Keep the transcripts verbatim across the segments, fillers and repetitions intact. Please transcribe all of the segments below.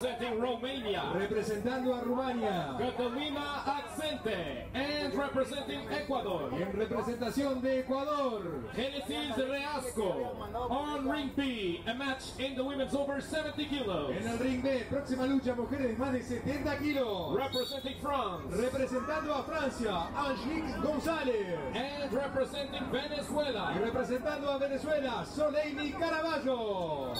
representing Romania, representando a Rumania, Catalina Accente, and representing Ecuador, en representación de Ecuador, Genesis Reasco. On ring B, a match in the women's over seventy kilos, en el ring B, próxima lucha, mujeres de más de setenta kilos, representing France, representando a Francia, Angelique González, and representing Venezuela, y representando a Venezuela, Soleini Caraballo.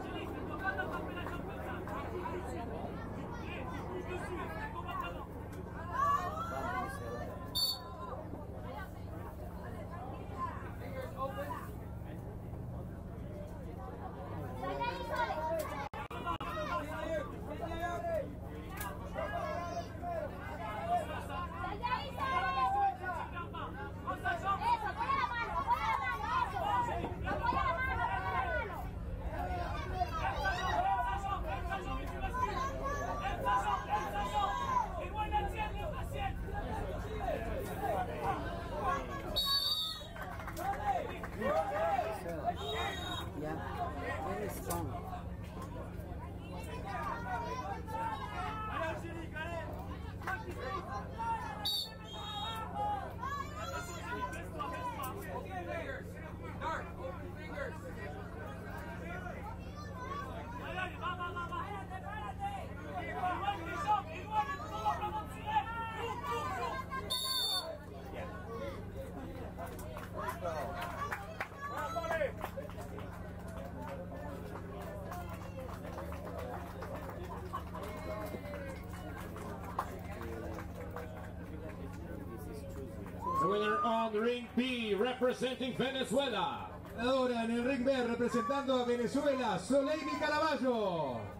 Yeah, very strong. Dark, open fingers. The winner on ring B, representing Venezuela. Ahora en el ring B, representando a Venezuela, Soleini Caraballo.